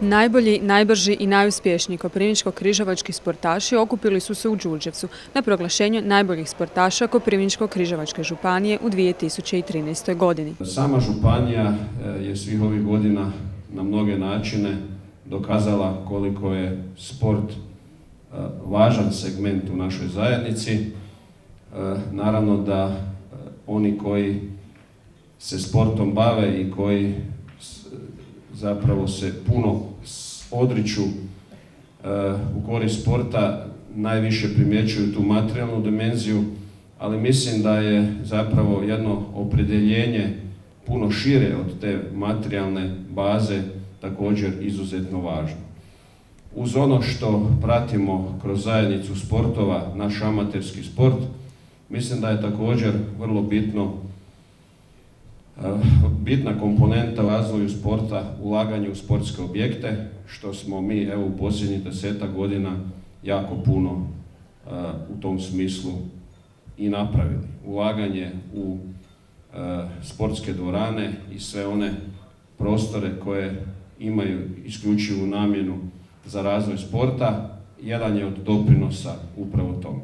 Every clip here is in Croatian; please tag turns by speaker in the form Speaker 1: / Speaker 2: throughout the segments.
Speaker 1: Najbolji, najbrži i najuspješniji koprivničko-križevački sportaši okupili su se u Đurđevcu na proglašenju najboljih sportaša Koprivničko-križevačke županije u 2013. godini.
Speaker 2: Sama županija je svih ovih godina na mnoge načine dokazala koliko je sport važan segment u našoj zajednici. Naravno da oni koji se sportom bave i koji zapravo se puno odriču u korist sporta najviše primjećuju tu materijalnu dimenziju, ali mislim da je zapravo jedno opredjeljenje puno šire od te materijalne baze također izuzetno važno. Uz ono što pratimo kroz zajednicu sportova, naš amaterski sport, mislim da je također vrlo bitna komponenta u razvoju sporta, ulaganje u sportske objekte, što smo mi u posljednjih 10 godina jako puno u tom smislu i napravili. Ulaganje u sportske dvorane i sve one prostore koje imaju isključivu namjenu za razvoj sporta, jedan je od doprinosa upravo tome.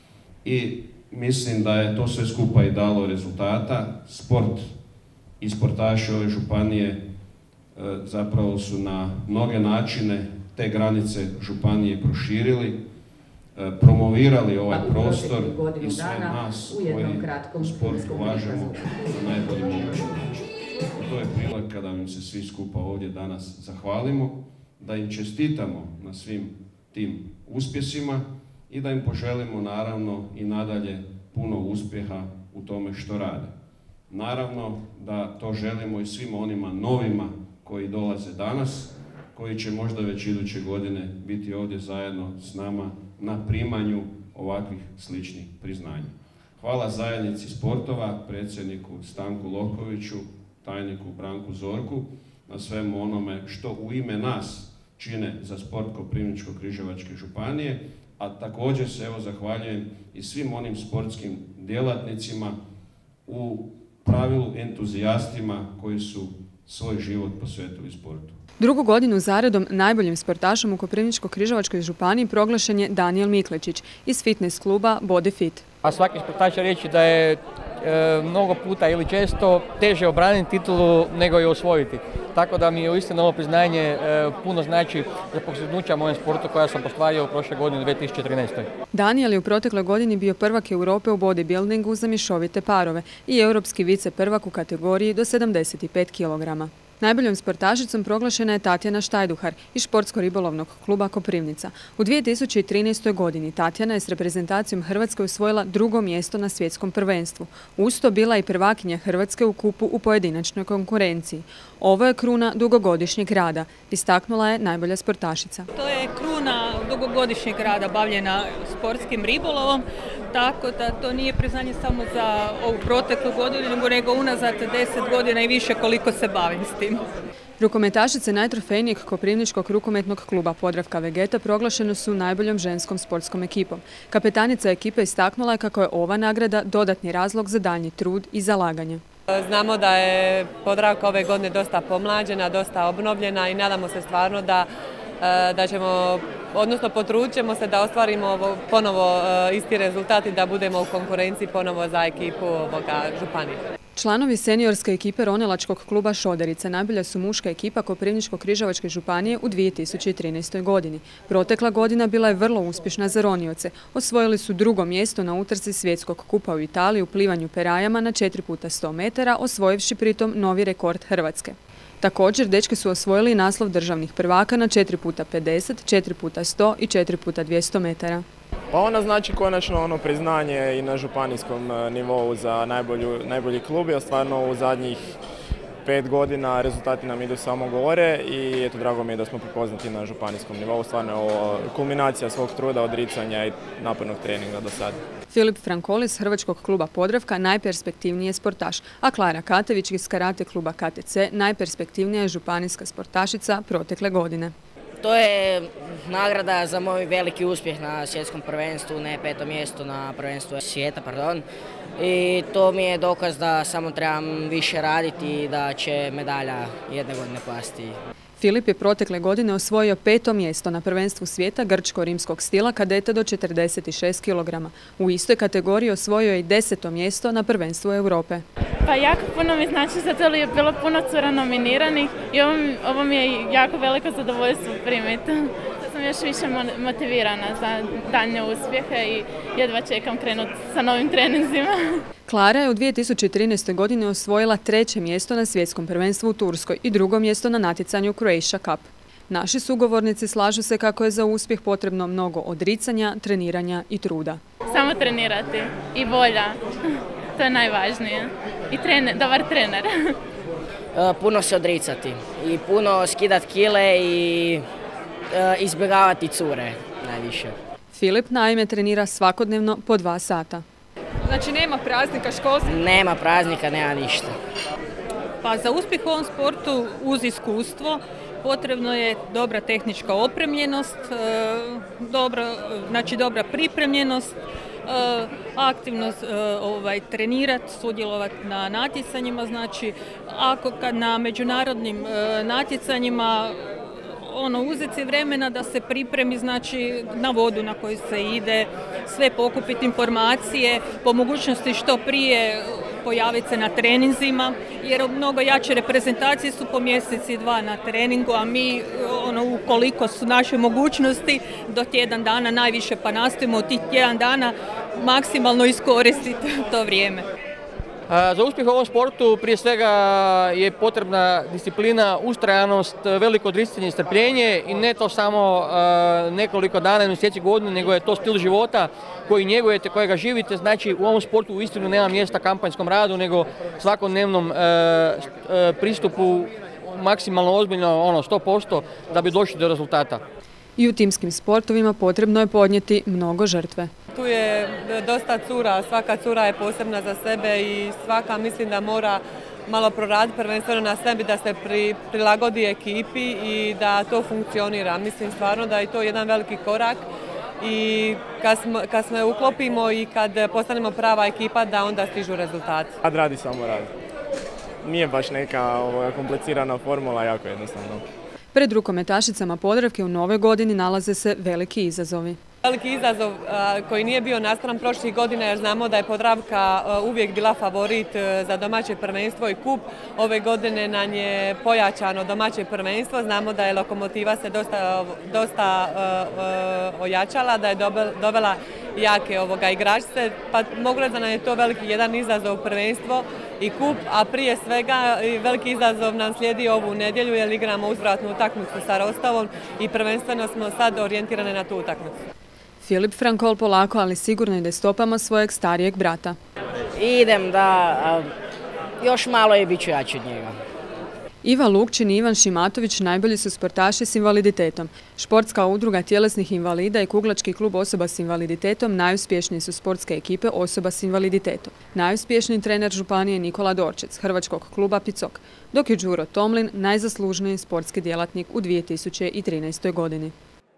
Speaker 2: I mislim da je to sve skupa i dalo rezultata. Sport i sportaši ove županije zapravo su na mnoge načine te granice županije proširili, promovirali ovaj prostor i sve nas koji u sportu ulažemo na najbolji mogući način. To je prilika da im se svi skupa ovdje danas zahvalimo, da im čestitamo na svim tim uspjesima i da im poželimo naravno i nadalje puno uspjeha u tome što rade. Naravno da to želimo i svima onima novima koji dolaze danas, koji će možda već iduće godine biti ovdje zajedno s nama na primanju ovakvih sličnih priznanja. Hvala zajednici sportova, predsjedniku Stanku Lokoviću, tajniku Branku Zorku, na svemu onome što u ime nas čine za sport Koprivničko-križevačke županije, a također se zahvaljujem i svim onim sportskim djelatnicima, u pravilu entuzijastima koji su svoj život posvetili sportu.
Speaker 1: Drugu godinu zaredom najboljim sportašom u Koprivničko-križevačkoj županiji proglašen je Danijel Miklečić iz fitness kluba Body Fit.
Speaker 3: A svaki sportaš će reći da je mnogo puta ili često teže obraniti titulu nego je osvojiti. Tako da mi je uistinu ovo priznanje puno znači za postignuća mojem sportu koja sam ostvario u prošle godine u 2013.
Speaker 1: Danijel je u protekloj godini bio prvak Europe u bodybuildingu za mješovite parove i europski vice prvak u kategoriji do 75 kg. Najboljom sportašicom proglašena je Tatjana Štajduhar iz Športsko-ribolovnog kluba Koprivnica. U 2013. godini Tatjana je s reprezentacijom Hrvatske osvojila drugo mjesto na svjetskom prvenstvu. Uz to bila i prvakinja Hrvatske u kupu u pojedinačnoj konkurenciji. Ovo je kruna dugogodišnjeg rada, istaknula je najbolja sportašica.
Speaker 4: To je kruna dugogodišnjeg rada bavljena sportskim ribolovom, tako da to nije priznanje samo za ovu proteklu godinu, nego unazad 10 godina i više koliko se bavim s tim.
Speaker 1: Rukometašice najtrofejnijeg Koprivničkog rukometnog kluba Podravka Vegeta proglašene su najboljom ženskom sportskom ekipom. Kapetanica ekipe istaknula je kako je ova nagrada dodatni razlog za daljnji trud i zalaganje.
Speaker 5: Znamo da je Podravka ove godine dosta pomlađena, dosta obnovljena i nadamo se stvarno da ćemo, odnosno potrudit ćemo se da ostvarimo ponovo isti rezultat i da budemo u konkurenciji ponovo za ekipu županije.
Speaker 1: Članovi seniorske ekipe Ronelačkog kluba Šoderice najbolja su muška ekipa Koprivničko-križevačke županije u 2013. godini. Protekla godina bila je vrlo uspješna za ronioce. Osvojili su drugo mjesto na utrci svjetskog kupa u Italiji u plivanju perajama na 4x100 metara, osvojivši pritom novi rekord Hrvatske. Također, dečki su osvojili naslov državnih prvaka na 4x50, 4x100 i 4x200 metara.
Speaker 6: Pa ona znači konačno priznanje i na županijskom nivou za najbolji klub, jer stvarno u zadnjih 5 godina rezultati nam idu samo gore i drago mi je da smo prepoznati na županijskom nivou. Stvarno je ovo kulminacija svog truda, odricanja i napornog treninga do sada.
Speaker 1: Filip Frankoli iz Hrvačkog kluba Podravka najperspektivniji je sportaš, a Klara Katević iz karate kluba KTC najperspektivnija je županijska sportašica protekle godine.
Speaker 7: To je nagrada za moj veliki uspjeh na svjetskom prvenstvu, ne 5. mjesto na prvenstvu svijeta, I to mi je dokaz da samo trebam više raditi i da će medalja jedne godine pasti.
Speaker 1: Filip je protekle godine osvojio 5. mjesto na prvenstvu svijeta grčko-rimskog stila kadeta do 46 kg. U istoj kategoriji osvojio je i 10. mjesto na prvenstvu Europe.
Speaker 8: Pa jako puno mi znači zato jer je bilo puno cura nominiranih i ovo mi je jako veliko zadovoljstvo primiti. Sam još više motivirana za daljnje uspjehe i jedva čekam krenuti sa novim treninzima.
Speaker 1: Klara je u 2013. godini osvojila 3. mjesto na svjetskom prvenstvu u Turskoj i 2. mjesto na natjecanju Croatia Cup. Naši sugovornici slažu se kako je za uspjeh potrebno mnogo odricanja, treniranja i truda.
Speaker 8: Samo trenirati i volja, to je najvažnije. I dobar trener.
Speaker 7: Puno se odricati i puno skidati kile i izbjegavati cure najviše.
Speaker 1: Filip naime trenira svakodnevno po 2 sata.
Speaker 4: Znači nema praznika školskih?
Speaker 7: Nema praznika, nema ništa.
Speaker 4: Pa za uspjeh u ovom sportu uz iskustvo potrebno je dobra tehnička opremljenost, dobra pripremljenost, aktivno trenirati, sudjelovati na natjecanjima. Znači, ako kad na međunarodnim natjecanjima uzeti vremena da se pripremi, znači na vodu na koju se ide, sve pokupiti informacije, po mogućnosti što prije pojaviti se na treninzima, jer mnogo jače reprezentacije su po mjeseci 2 na treningu, a mi ukoliko su naše mogućnosti do tjedan dana najviše, pa nastojimo od tih tjedan dana maksimalno iskoristiti to vrijeme.
Speaker 3: Za uspjeh u ovom sportu prije svega je potrebna disciplina, ustrajanost, veliko odricanje i strpljenje i ne to samo nekoliko dana ili mjeseci godine, nego je to stil života koji njegujete, kojega živite. Znači u ovom sportu uistinu nema mjesta kampanjskom radu, nego svakodnevnom pristupu maksimalno ozbiljno 100% da bi došli do rezultata.
Speaker 1: I u timskim sportovima potrebno je podnijeti mnogo žrtve.
Speaker 5: Tu je dosta cura, svaka cura je posebna za sebe i svaka mislim da mora malo proraditi prvenstveno na sebi, da se prilagodi ekipi i da to funkcionira. Mislim stvarno da je to jedan veliki korak i kad se uklopimo i kad postanemo prava ekipa da onda stižu rezultati.
Speaker 6: Radi samo rad. Nije baš neka komplicirana formula, jako jednostavno.
Speaker 1: Pred rukometašicama Podravke u nove godini nalaze se veliki izazovi.
Speaker 5: Veliki izazov koji nije bio naspram prošlih godina jer znamo da je Podravka uvijek bila favorit za domaće prvenstvo i kup. Ove godine nam je pojačano domaće prvenstvo, znamo da je Lokomotiva se dosta ojačala, da je dovela jake igračice, pa mogu reći da nam je to veliki jedan izazov prvenstvo i kup, a prije svega veliki izazov nam slijedi ovu nedjelju jer igramo uzvratnu utakmicu sa Rostovom i prvenstveno smo sad orijentirane na tu utakmicu.
Speaker 1: Filip Frankol polako, ali sigurno ide stopama svojeg starijeg brata.
Speaker 7: Idem da još malo i bit ću jači od njega.
Speaker 1: Iva Lukčin i Ivan Šimatović najbolji su sportaši s invaliditetom. Športska udruga tjelesnih invalida i Kuglački klub osoba s invaliditetom najuspješnije su sportske ekipe osoba s invaliditetom. Najuspješniji trener županije Nikola Dorčec, hrvačkog kluba Picok, dok je Đuro Tomlin najzaslužniji sportski djelatnik u 2013. godini.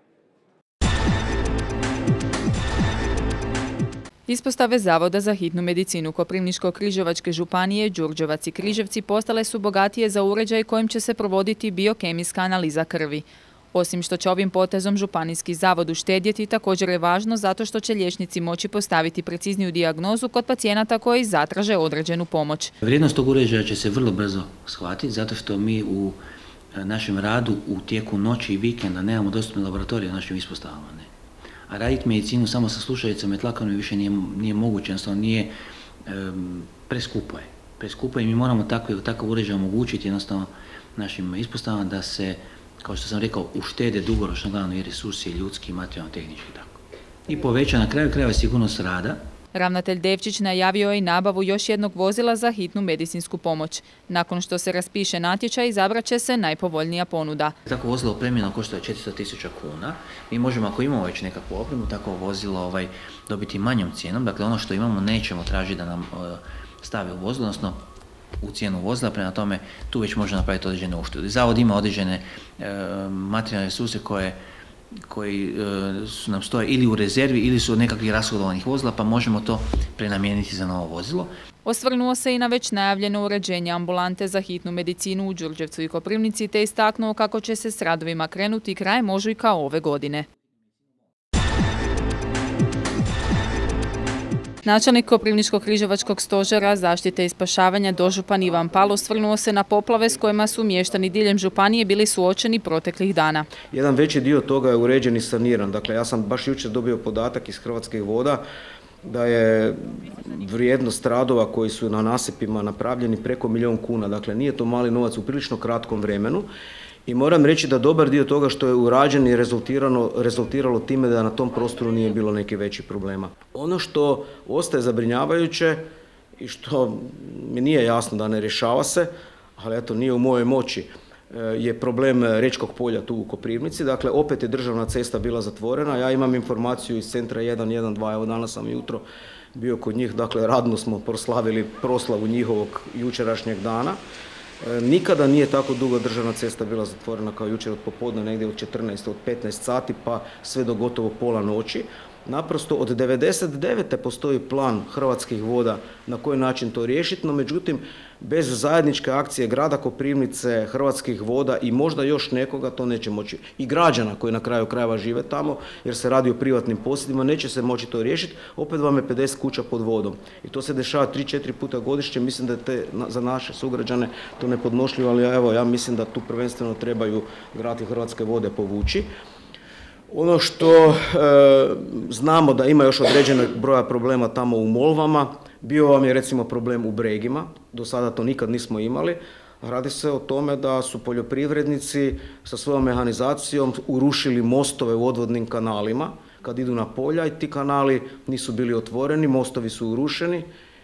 Speaker 9: Ispostave Zavoda za hitnu medicinu Koprivničko-križevačke županije, Đurđevac i Križevci postale su bogatije za uređaj kojim će se provoditi biokemijska analiza krvi. Osim što će ovim potezom županijski zavod uštedjeti, također je važno zato što će liječnici moći postaviti precizniju dijagnozu kod pacijenata koji zatraže određenu pomoć.
Speaker 10: Vrijednost tog uređaja će se vrlo brzo shvatiti zato što mi u našem radu u tijeku noći i vikenda nemamo dostupne laboratorije u našim ispostavama. A raditi medicinu samo sa slušalicama i tlakovima više nije moguće, jednostavno nije, preskupo je. Preskupo je i mi moramo takav uređaj omogućiti jednostavno našim ispostavama da se, kao što sam rekao, uštede dugoročno gledano i resursi ljudski, materijalno, tehnički i tako. I poveća na kraju krajeva sigurnost rada.
Speaker 9: Ravnatelj Devčić najavio je i nabavu još jednog vozila za hitnu medicinsku pomoć. Nakon što se raspiše natječaj, izabrat će se najpovoljnija ponuda.
Speaker 10: Tako vozilo opremljeno košta 400.000 kuna. Mi možemo, ako imamo već nekakvu opremu, tako vozilo dobiti manjom cijenom. Dakle, ono što imamo nećemo tražiti da nam stavi u vozilo, odnosno u cijenu vozila, prema tome tu već može napraviti određene uštede. Zavod ima određene materijalne resurse koje koji su nam stoje ili u rezervi ili su od nekakvih rashodovanih vozila, pa možemo to prenamijeniti za novo vozilo.
Speaker 9: Osvrnuo se i na već najavljeno uređenje ambulante za hitnu medicinu u Đurđevcu i Koprivnici te istaknuo kako će se s radovima krenuti krajem ožujka ove godine. Načelnik Koprivničko-križevačkog stožera zaštite i spašavanja dožupan Ivan Pal osvrnuo se na poplave s kojima su mještani diljem županije bili suočeni proteklih dana.
Speaker 11: Jedan veći dio toga je uređen i saniran. Dakle, ja sam baš jučer dobio podatak iz Hrvatskih voda da je vrijednost radova koji su na nasipima napravljeni preko 1 milijun kuna. Dakle, nije to mali novac u prilično kratkom vremenu. I moram reći da dobar dio toga što je urađen je rezultiralo time da na tom prostoru nije bilo nekih većih problema. Ono što ostaje zabrinjavajuće i što mi nije jasno da ne rješava se, ali eto nije u mojoj moći, je problem Rečkog polja tu u Koprivnici. Dakle, opet je državna cesta bila zatvorena. Ja imam informaciju iz centra 112, evo danas sam jutro bio kod njih, dakle radno smo proslavili proslavu njihovog jučerašnjeg dana. Nikada nije tako dugo državna cesta bila zatvorena kao jučer od popodne, negdje od 15 sati pa sve do gotovo pola noći. Naprosto od 99. postoji plan Hrvatskih voda na koji način to riješiti, no međutim bez zajedničke akcije grada Koprivnice, Hrvatskih voda i možda još nekoga to neće moći. I građana koji na kraju krajeva žive tamo jer se radi o privatnim posjedima neće se moći to riješiti, opet vam je 50 kuća pod vodom. I to se dešava 3-4 puta godišnje, mislim da je za naše sugrađane to nepodnošljivo, ali evo ja mislim da tu prvenstveno trebaju grad i Hrvatske vode povući. Ono što znamo da ima još određenog broja problema tamo u Molvama, bio vam je recimo problem u Bregima, do sada to nikad nismo imali. Radi se o tome da su poljoprivrednici sa svojom mehanizacijom urušili mostove u odvodnim kanalima kad idu na polja i ti kanali nisu bili otvoreni, mostovi su urušeni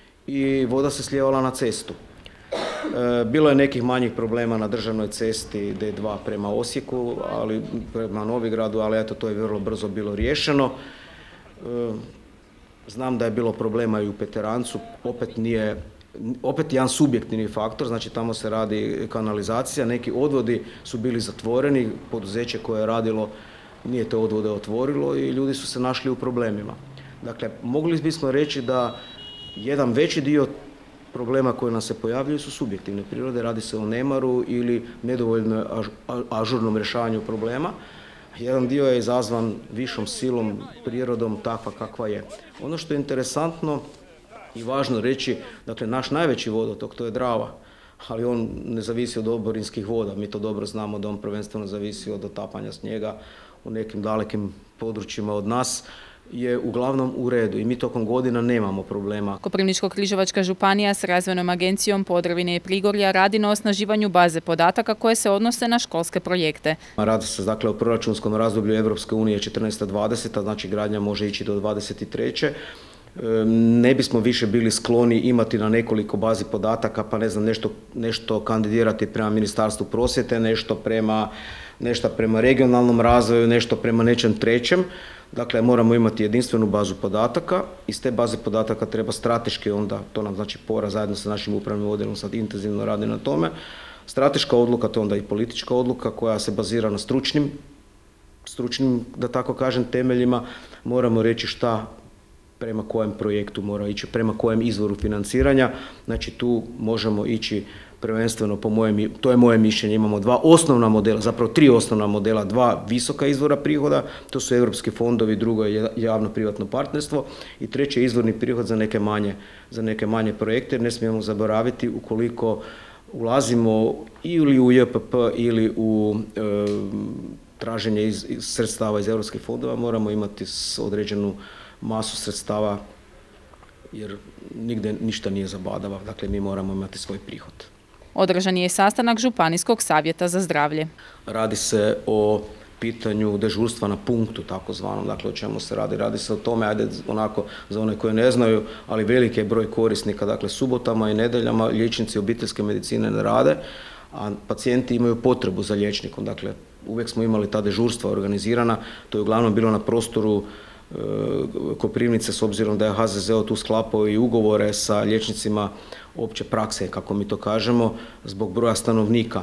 Speaker 11: i voda se slijevala na cestu. Bilo je nekih manjih problema na državnoj cesti D2 prema Osijeku, ali prema Novigradu, ali eto to je vrlo brzo bilo riješeno. Znam da je bilo problema i u Peterancu, opet jedan subjektivni faktor, znači tamo se radi kanalizacija, neki odvodi su bili zatvoreni, poduzeće koje je radilo nije te odvode otvorilo i ljudi su se našli u problemima. Dakle, mogli bismo reći da jedan veći dio problema koji nam se pojavljuju su subjektivne prirode, radi se o nemaru ili nedovoljno ažurnom rješavanju problema. Jedan dio je izazvan višom silom, prirodom takva kakva je. Ono što je interesantno i važno reći, dakle naš najveći vodotok to je Drava, ali on ne zavisi od oborinskih voda. Mi to dobro znamo da on prvenstveno zavisi od otapanja snijega u nekim dalekim područjima od nas, je uglavnom u redu i mi tokom godina nemamo problema.
Speaker 9: Koprivničko-križevačka županija s Razvojnom agencijom Podravine i Prigorja radi na osnaživanju baze podataka koje se odnose na školske projekte.
Speaker 11: Radi se dakle o proračunskom razdoblju Europske unije 14-20, znači gradnja može ići do 23. Ne bismo više bili skloni imati na nekoliko bazi podataka, pa ne znam, nešto kandidirati prema Ministarstvu prosvjete, nešto prema regionalnom razvoju, nešto prema nečem trećem. Dakle, moramo imati jedinstvenu bazu podataka. Iz te baze podataka treba strateški onda, to nam znači PORA zajedno sa našim upravnim odjelom sad intenzivno radi na tome. Strateška odluka, to je onda i politička odluka koja se bazira na stručnim, da tako kažem, temeljima. Moramo reći šta prema kojem projektu mora ići, prema kojem izvoru financiranja. Znači tu možemo ići prvenstveno, to je moje mišljenje, imamo dva osnovna modela, zapravo 3 osnovna modela, 2 visoka izvora prihoda, to su europski fondovi, drugo je javno-privatno partnerstvo i treći je izvorni prihod za neke manje projekte, jer ne smijemo zaboraviti ukoliko ulazimo ili u JPP ili u traženje sredstava iz europskih fondova, moramo imati određenu masu sredstava jer nigdje ništa nije zabadava, dakle mi moramo imati svoj prihod.
Speaker 9: Održan je sastanak Županijskog savjeta za zdravlje.
Speaker 11: Radi se o pitanju dežurstva na punktu, takozvanom, dakle o čemu se radi. Radi se o tome, ajde onako za one koji ne znaju, ali veliki je broj korisnika, dakle subotama i nedeljama liječnici obiteljske medicine ne rade, a pacijenti imaju potrebu za liječnikom. Dakle, uvijek smo imali ta dežurstva organizirana, to je uglavnom bilo na prostoru Koprivnice, s obzirom da je HZZO tu sklapao i ugovore sa liječnicima opće prakse, kako mi to kažemo, zbog broja stanovnika.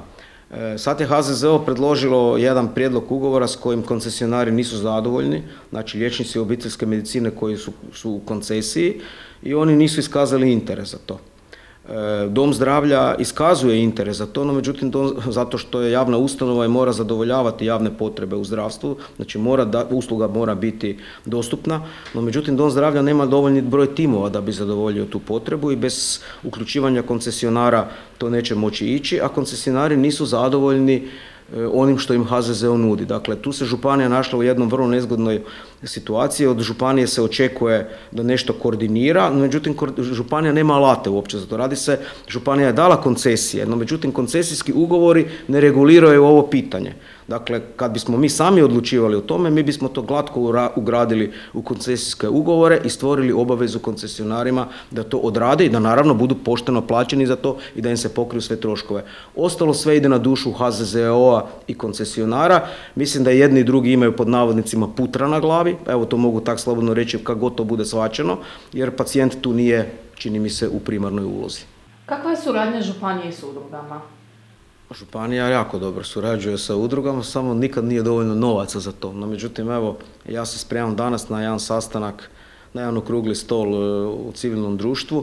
Speaker 11: Sad je HZZO predložilo jedan prijedlog ugovora s kojim koncesionari nisu zadovoljni, znači liječnici obiteljske medicine koji su u koncesiji i oni nisu iskazali interes za to. Dom zdravlja iskazuje interes za to, no međutim zato što je javna ustanova i mora zadovoljavati javne potrebe u zdravstvu, znači usluga mora biti dostupna, no međutim dom zdravlja nema dovoljni broj timova da bi zadovoljio tu potrebu i bez uključivanja koncesionara to neće moći ići, a koncesionari nisu zadovoljni onim što im HZZO nudi. Dakle, tu se županija našla u jednom vrlo nezgodnoj situaciji. Od županije se očekuje da nešto koordinira, no međutim županija nema alate uopće za to. Radi se, županija je dala koncesije, no međutim koncesijski ugovori ne reguliraju ovo pitanje. Dakle, kad bismo mi sami odlučivali o tome, mi bismo to glatko ugradili u koncesijske ugovore i stvorili obavezu koncesionarima da to odrade i da naravno budu pošteno plaćeni za to i da im se pokriju sve troškove. Ostalo sve ide na dušu HZZO-a i koncesionara. Mislim da jedni i drugi imaju pod navodnicima putra na glavi, evo to mogu tak slobodno reći kako god to bude shvaćeno, jer pacijent tu nije, čini mi se, u primarnoj ulozi.
Speaker 9: Kakva je suradnja županije s udrugama?
Speaker 11: Županija jako dobro surađuje sa udrugama, samo nikad nije dovoljno novaca za to. No, međutim, evo, ja se spremam danas na jedan sastanak, na jedan okrugli stol u civilnom društvu.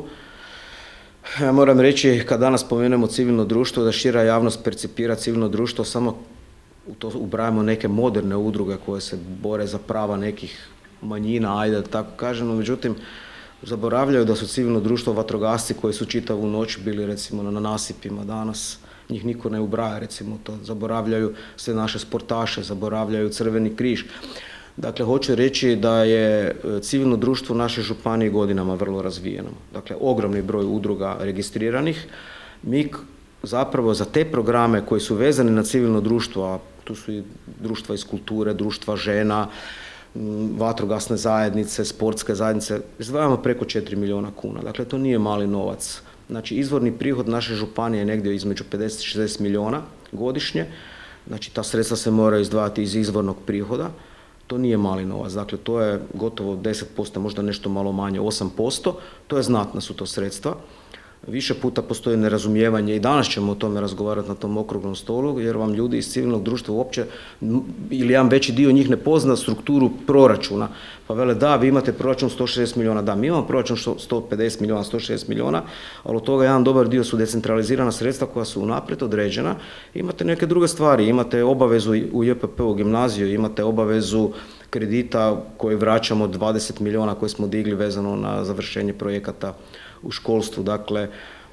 Speaker 11: Ja moram reći, kad danas spomenemo civilno društvo, da šira javnost percipira civilno društvo, samo u to ubrajamo neke moderne udruge koje se bore za prava nekih manjina, ajde da tako kažem, no međutim, zaboravljaju da su civilno društvo vatrogasci koji su čitavu noć bili recimo na nasipima danas. Njih niko ne ubraja, recimo to. Zaboravljaju sve naše sportaše, zaboravljaju Crveni križ. Dakle, hoću reći da je civilno društvo naše županije godinama vrlo razvijeno. Dakle, ogromni broj udruga registriranih. Mi zapravo za te programe koji su vezani na civilno društvo, a tu su i društva iz kulture, društva žena, vatrogasne zajednice, sportske zajednice, izdvajamo preko 4 milijuna kuna. Dakle, to nije mali novac. Znači, izvorni prihod naše županije je negdje između 50 i 60 milijuna godišnje. Znači, ta sredstva se moraju izdvajati iz izvornog prihoda. To nije mali novac. Dakle, to je gotovo 10%, možda nešto malo manje, 8%. To je znatna su to sredstva. Više puta postoji nerazumijevanje i danas ćemo o tome razgovarati na tom okruglom stolu, jer vam ljudi iz civilnog društva uopće, ili jedan veći dio njih ne pozna strukturu proračuna. Pa vele, da, vi imate proračun 160 milijuna, da, mi imamo proračun 150 milijuna, 160 milijuna, ali od toga jedan dobar dio su decentralizirana sredstva koja su unaprijed određena. Imate neke druge stvari, imate obavezu u JPP-u gimnaziju, imate obavezu kredita koje vraćamo 20 milijuna koje smo digli vezano na završenje projekata u školstvu. Dakle,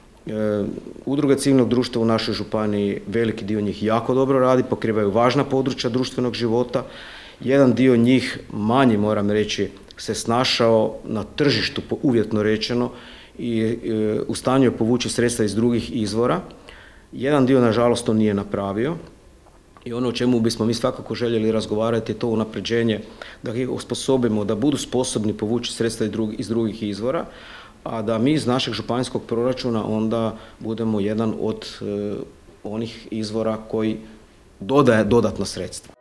Speaker 11: udruge civilnog društva u našoj županiji, veliki dio njih jako dobro radi, pokrivaju važna područja društvenog života. Jedan dio njih, manji moram reći, se snašao na tržištu, uvjetno rečeno, i u stanju je povući sredstva iz drugih izvora. Jedan dio, nažalost, to nije napravio. I ono o čemu bismo mi svakako željeli razgovarati je to unapređenje, da ih osposobimo, da budu sposobni povući sredstva iz drugih izvora, a da mi iz našeg županijskog proračuna onda budemo jedan od onih izvora koji dodaje dodatna sredstva.